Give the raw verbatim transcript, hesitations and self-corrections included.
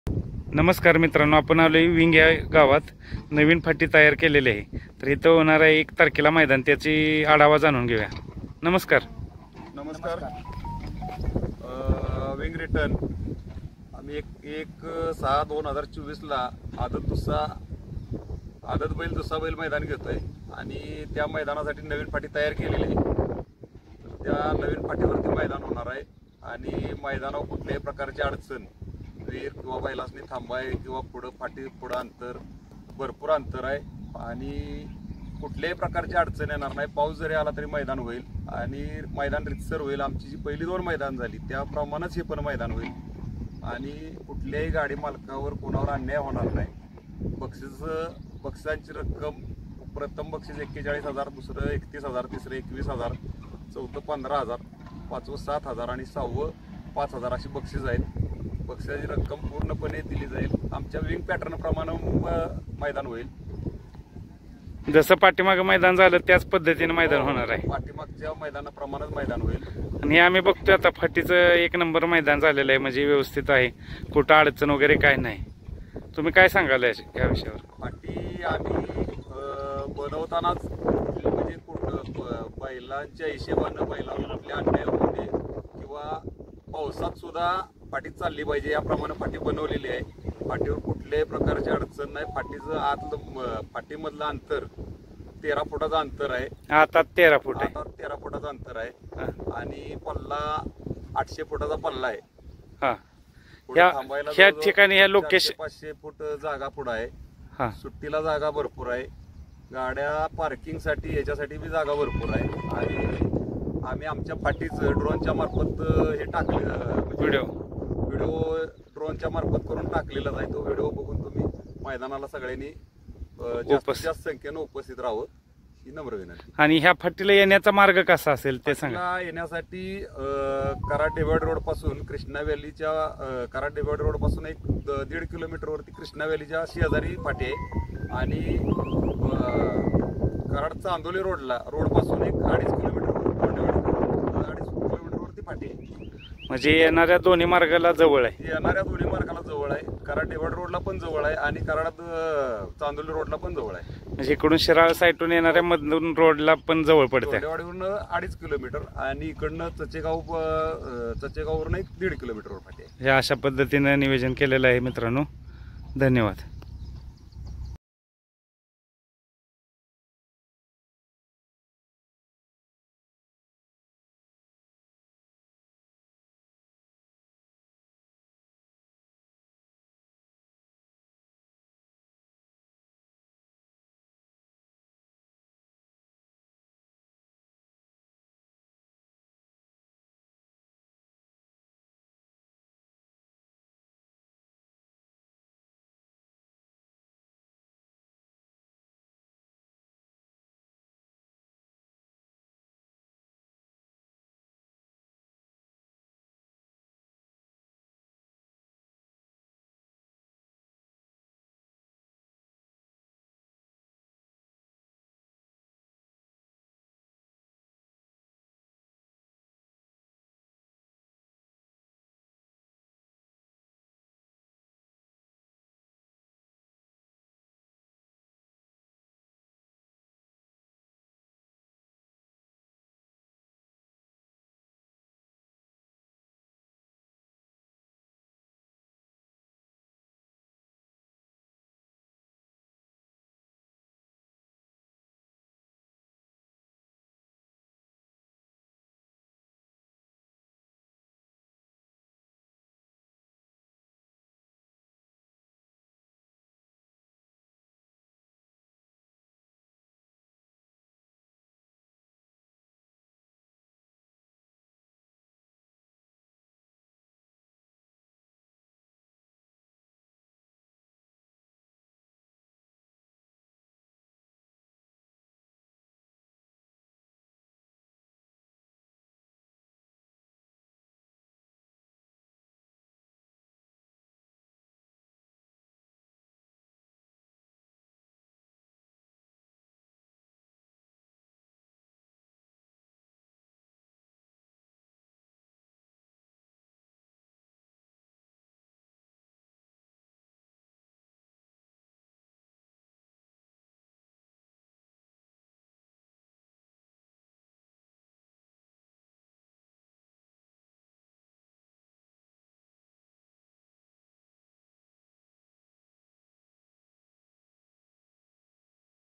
नमस्कार मित्रांनो, आपण आलोय विंग या गावात नवीन फाटी तयार केलेली आहे. तर इथं होणार आहे एक तारखेला मैदान, त्याची आढावा जाणून घेऊया. नमस्कार. नमस्कार. विंग रिटर्न आम्ही एक एक सहा दोन हजार चोवीसला आदत दुसरा आदत बैल दुसरा बैल मैदान घेतोय आणि त्या मैदानासाठी नवीन फाटी तयार केलेली आहे. त्या नवीन फाटीवरती मैदान होणार आहे आणि मैदानावर कुठल्याही प्रकारची अडचण, वीर किंवा बैलासनी थांबाय किंवा पुढं फाटी पुढं अंतर भरपूर अंतर आहे आणि कुठल्याही प्रकारची अडचण येणार नाही. पाऊस जरी आला तरी मैदान होईल आणि मैदान रितसर होईल. आमची जी पहिली दोन मैदान झाली त्याप्रमाणेच हे पण मैदान होईल आणि कुठल्याही गाडी मालकावर कोणावर अन्याय होणार नाही. बक्षीस बक्षिसांची रक्कम, प्रथम बक्षीस एक्केचाळीस हजार, दुसरं एकतीस हजार, तिसरं एकवीस हजार, चौथं पंधरा हजार, पाचवं सात हजार आणि सहावं पाच हजार अशी बक्षीस आहेत. बक्षिसाची रक्कम पूर्णपणे दिली जाईल. आमच्या विंग पॅटर्न प्रमाणे मैदान होईल. जसं पाठीमागं मैदान झालं त्याच पद्धतीने मैदान होणार आहे. पाठीमागच्या मैदानाप्रमाणेच मैदान होईल. आणि आम्ही बघतोय आता फाटीचं एक नंबर मैदान झालेलं आहे, म्हणजे व्यवस्थित आहे, कुठं अडचण वगैरे काय नाही. तुम्ही काय सांगाल या विषयावर? फाटी आम्ही बनवतानाच म्हणजे कुठं बैलांच्या हिशेबानं बैलांना कुठल्या अन्याय होऊ नये किंवा पावसात सुद्धा फाटी चालली पाहिजे याप्रमाणे फाटी बनवलेली आहे. फाटीवर कुठल्याही प्रकारची अडचण नाही. फाटीचं आतलं फाटीमधलं अंतर तेरा फुटाचं अंतर आहे. आता तेरा फूट आहे. आता तेरा फुटाचं अंतर आहे आणि पल्ला आठशे फुटाचा पल्ला आहे. हा, थांबायला ह्या ठिकाणी ह्या लोकेशन पाचशे फूट जागा पुढे आहे. हा, सुट्टीला जागा भरपूर आहे. गाड्या पार्किंगसाठी याच्यासाठी बी जागा भरपूर आहे आणि आम्ही आमच्या फाटीचं ड्रोनच्या मार्फत हे टाकले व्हिडिओ व्हिडिओ ड्रोनच्या मार्फत करून टाकलेला आहे. तो व्हिडिओ बघून तुम्ही मैदानाला सगळ्यांनी जास्तीत जास्त संख्येनं उपस्थित राहावं ही नम्र विनंती. आणि ह्या फाटीला येण्याचा मार्ग कसा असेल ते सांगा. येण्यासाठी कराड डिवाइड रोड पासून कृष्णा व्हॅलीच्या कराड डिवाइड रोड पासून एक दीड किलोमीटर वरती कृष्णा व्हॅलीच्या शेजारी फाटी आहे आणि कराड चांदोली रोडला रोड पासून एक अडीच किलोमीटर अडीच किलोमीटर वरती फाटी आहे. म्हणजे येणाऱ्या दोन्ही मार्गाला जवळ आहे. येणाऱ्या दोन्ही मार्गाला जवळ आहे. कराड डिवाइड रोडला पण जवळ आहे आणि कराड चांदोली रोडला पण जवळ आहे. म्हणजे इकडून शिराळ साईडून येणाऱ्या मधून रोडला पण जवळ पडते. वाडीवरून अडीच किलोमीटर आणि इकडनं चचेगाव चचेगाववरून एक दीड किलोमीटरवर फाटी आहे. हे अशा पद्धतीनं नियोजन केलेलं आहे मित्रांनो. धन्यवाद.